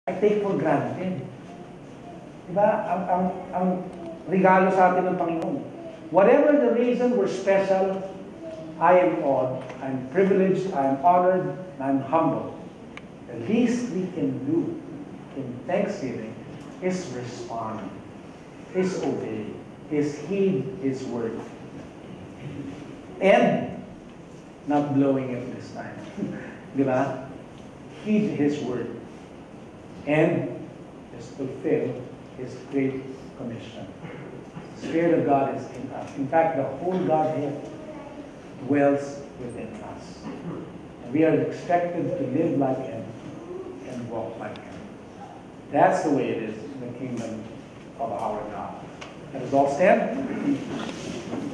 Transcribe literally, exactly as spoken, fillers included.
I take for granted. Diba? Ang, ang, ang regalo sa atin ng Panginoon. Whatever the reason we're special, I am awed, I'm privileged, I'm honored, I'm humbled. The least we can do in thanksgiving is respond, is obey, is heed His word. And not blowing it this time. Diba? Heed His word. And just fulfill His great commission. The Spirit of God is in us. In fact, the whole Godhead dwells within us. And we are expected to live like Him and walk like Him. That's the way it is in the kingdom of our God. Let us all stand.